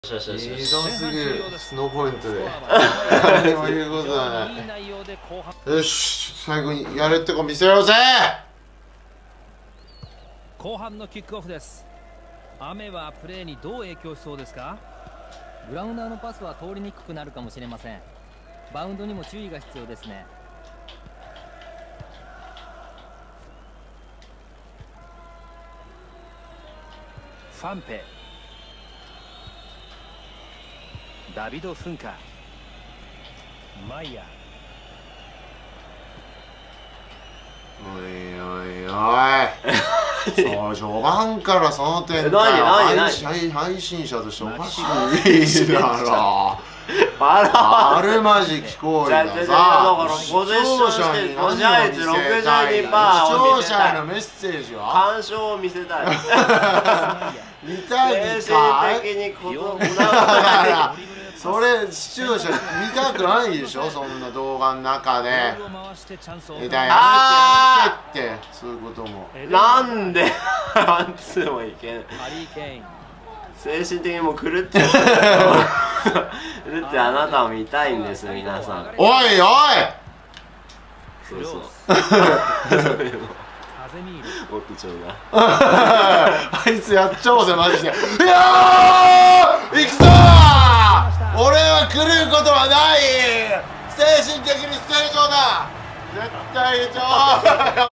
ひどすぎる。ノーポイントで何も言うことはない。よし、最後にやるってこ見せようぜ。 後半のキックオフです。雨はプレーにどう影響しそうですか？ グラウンダーのパスは通りにくくなるかもしれません。バウンドにも注意が必要ですね。 ファンペ、ダビド・フンカ、マイヤおいおいおいそう序盤からその点配信者としておかしいだろ。あるまじき行為がさ、視聴者に何を見せたいんだ。視聴者へのメッセージは干渉を見せたい。 見たいかい？ 精神的にそれ視聴者見たくないでしょ、そんな動画の中で。やめてってそういうことも。 なんでワンツーもいけん。精神的にもう狂っちゃって狂ってあなたを見たいんです皆さん。 おいおい、 そうそう僕長があいつやっちゃおうぜマジで。いやー行くぞー。俺は狂うことはない。精神的に正常だ。絶対以上